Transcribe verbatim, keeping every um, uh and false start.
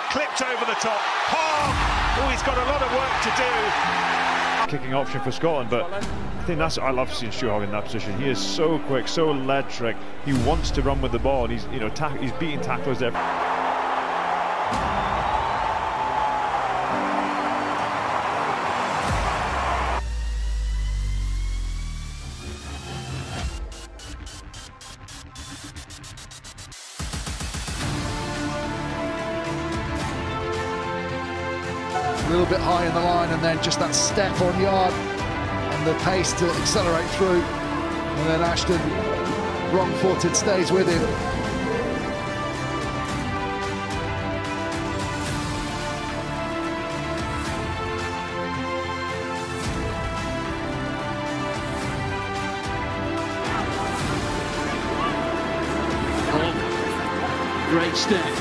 clipped over the top. Hogg, oh, he's got a lot of work to do. Kicking option for Scotland, but I think that's I love seeing Stuart Hogg in that position. He is so quick, so electric. He wants to run with the ball, and he's you know he's beating tacklers there. A little bit high in the line, and then just that step on yard and the pace to accelerate through, and then Ashton, wrong-footed, stays with him. Hogg, great step.